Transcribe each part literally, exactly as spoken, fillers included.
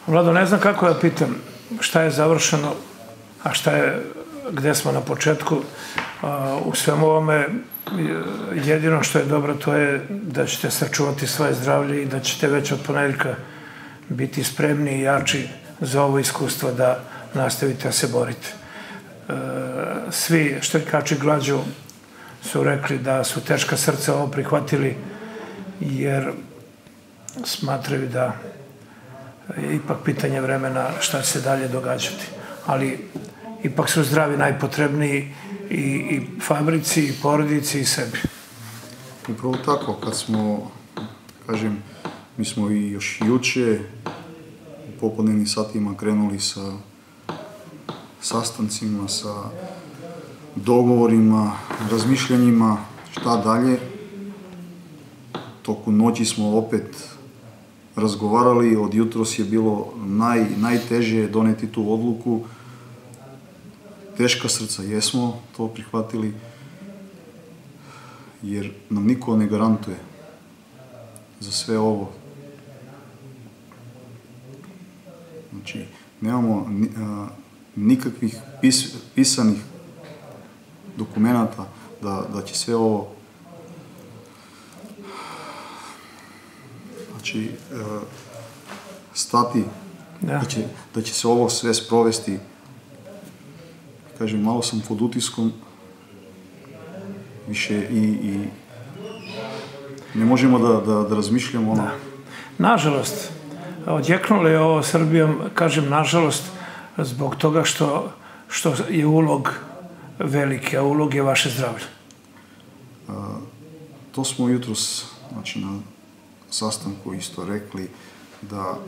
Vlado, ne znam kako ja pitam šta je završeno, a šta je, gde smo na početku. U svemu ovome jedino što je dobro to je da ćete sačuvati svoje zdravlje i da ćete već od ponedeljka biti spremni i jači za ovo iskustvo da nastavite da se borite. Svi štrajkači glađu su rekli da su teška srca ovo prihvatili jer smatraju da je ipak pitanje vremena šta će se dalje događati. Ali ipak su zdravi najpotrebniji i fabrici, i porodici, i sebi. Upravo tako, kad smo, kažem, mi smo i još juče u popodnevnim satima krenuli sa sastancima, sa dogovorima, razmišljanjima, šta dalje. Toku noći smo opet razgovarali, od jutros je bilo naj, najteže doneti tu odluku. Teška srca jesmo to prihvatili, jer nam niko ne garantuje za sve ovo. Znači, nemamo nikakvih pis, pisanih dokumenata da, da će sve ovo znači, stati, da. Da, će, da će se ovo sve sprovesti. Kažem, malo sam pod utiskom, više i, i ne možemo da, da, da razmišljamo ono. Da. Nažalost, odjeknulo je ovo Srbijom, kažem nažalost, zbog toga što, što je ulog veliki, a ulog je vaše zdravlje. A, to smo jutros, znači na sastanku isto rekli, da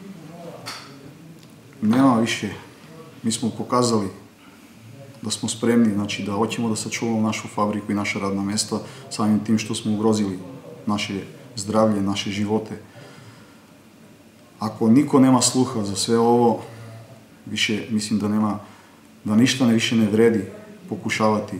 nema više, mi smo pokazali da smo spremni, znači da hoćemo da sačuvamo našu fabriku i naša radna mesta samim tim što smo ugrozili naše zdravlje, naše živote. Ako niko nema sluha za sve ovo, više mislim da nema, da ništa ne više ne vredi pokušavati.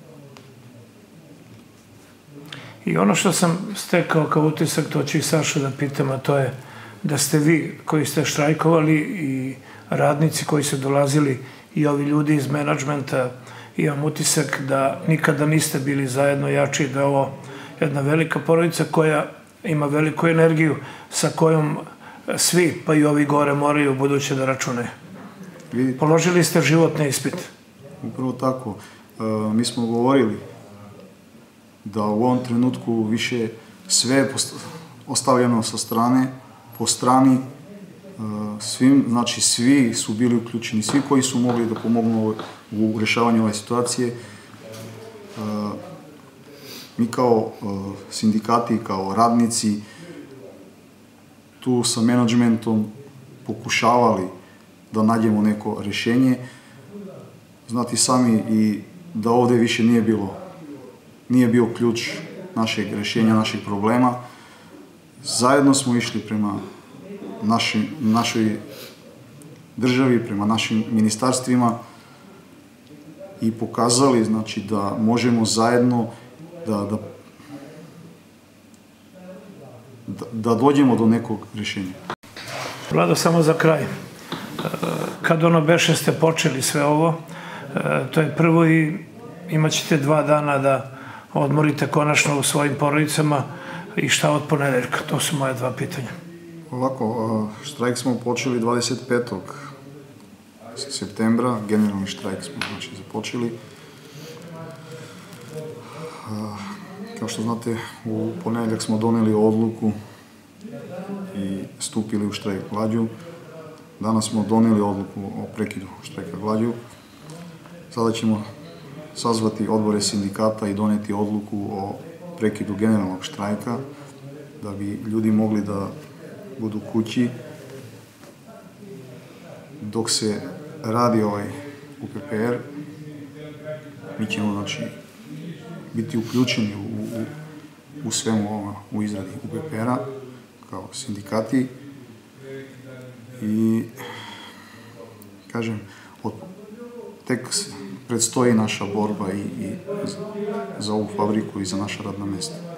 I ono što sam stekao kao utisak, to ću i Sašu da pitam, a to je da ste vi koji ste štrajkovali i radnici koji su dolazili i ovi ljudi iz menadžmenta, imam utisak da nikada niste bili zajedno jači, da je ovo jedna velika porodica koja ima veliku energiju sa kojom svi, pa i ovi gore, moraju u buduće da računaju. Položili ste životni ispit. Upravo tako. Mi smo govorili da u ovom trenutku više sve je ostavljeno sa strane, po strani. Svim, znači svi su bili uključeni, svi koji su mogli da pomognu u rešavanju ove situacije. Mi kao sindikati, kao radnici, tu sa menadžmentom pokušavali da nađemo neko rešenje. Znate sami i da ovde više nije bilo, nije bio ključ našeg rešenja, naših problema. Zajedno smo išli prema Naši, našoj državi, prema našim ministarstvima i pokazali, znači, da možemo zajedno da, da, da, da dođemo do nekog rješenja. Vlado, samo za kraj. Kad ono beše ste počeli sve ovo, to je prvo i imat ćete dva dana da odmorite konačno u svojim porodicama i šta od ponedeljka? To su moje dva pitanja. Ovako, štrajk smo počeli dvadeset petog septembra, generalni štrajk smo znači započeli. Kao što znate, u ponedeljak smo doneli odluku i stupili u štrajk glađu. Danas smo doneli odluku o prekidu štrajka glađu. Sada ćemo sazvati odbore sindikata i doneti odluku o prekidu generalnog štrajka, da bi ljudi mogli da budu kući dok se radi ovaj U P P R. Mi ćemo, znači, biti uključeni u, u, u svemu ovo, u izradi U P P R-a kao sindikati i kažem, od, tek predstoji naša borba i, i za ovu fabriku i za naša radna mesta.